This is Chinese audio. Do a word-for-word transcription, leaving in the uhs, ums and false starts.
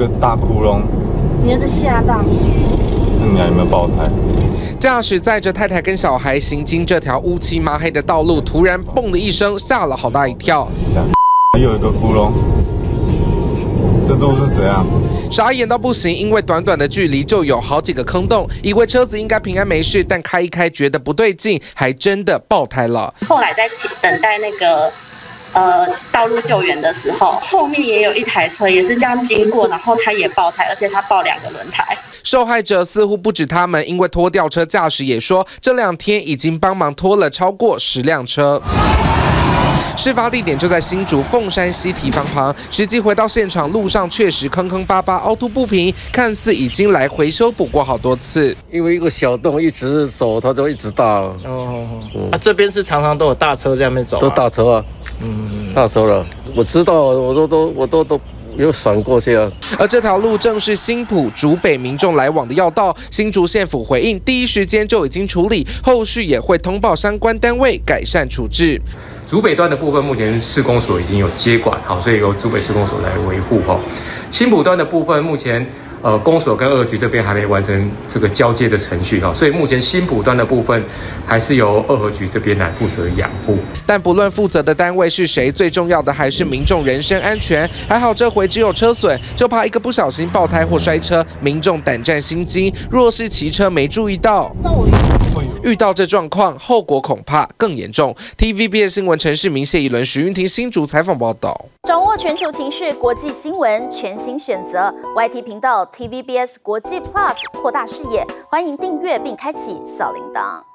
个大窟窿。 你儿子吓到？ 那你还有没有爆胎？ 驾驶载着太太跟小孩行经这条乌漆麻黑的道路，突然“嘣”的一声，吓了好大一跳。 有一个窟窿。 这都是怎样？ 傻眼到不行，因为短短的距离就有好几个坑洞，以为车子应该平安没事，但开一开觉得不对劲，还真的爆胎了。 后来在等待那个呃道路救援的时候，后面也有一台车也是这样经过，然后它也爆胎，而且它爆两个轮胎。 受害者似乎不止他们，因为拖吊车驾驶也说，这两天已经帮忙拖了超过十辆车。 事发地点就在新竹凤山西堤防旁，实际回到现场，路上确实坑坑巴巴、凹凸不平，看似已经来回修补过好多次。 因为一个小洞一直走，它就一直大。哦， 嗯、啊，这边是常常都有大车在那边走、啊， 都大车啊，嗯，大车了。我知道，我都都我都都。 有闪过去啊！ 而这条路正是新埔竹北民众来往的要道，新竹县府回应，第一时间就已经处理，后续也会通报相关单位改善处置。 竹北段的部分，目前市公所已经有接管，好，所以由竹北市公所来维护哈。新埔段的部分，目前呃公所跟二局这边还没完成这个交接的程序哈，所以目前新埔段的部分还是由二和局这边来负责养护。 但不论负责的单位是谁，最重要的还是民众人身安全。还好这回只有车损，就怕一个不小心爆胎或摔车，民众胆战心惊。若是骑车没注意到，遇到这状况，后果恐怕更严重。T V B S 新闻陈世明、谢宜伦、徐云婷新竹采访报道。 掌握全球情势、国际新闻，全新选择 Y T 频道 T V B S 国际 Plus， 扩大视野。欢迎订阅并开启小铃铛。